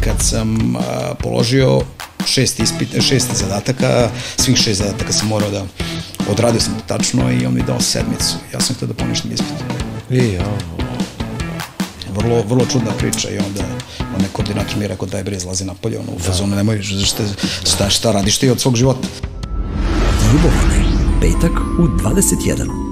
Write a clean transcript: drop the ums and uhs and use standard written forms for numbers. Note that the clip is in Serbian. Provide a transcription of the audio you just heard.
kad sam položio 6 zadataka, svih 6 zadataka sam morao da odradio sam to tačno i on mi dao 7. Ja sam htio da poništim ispit. Vrlo čudna priča i onda onaj koordinator mi je rekao daj bre izlazi napolje, u fazonu nemoj, šta radiš ti od svog života. Ljubovne, petak u 21.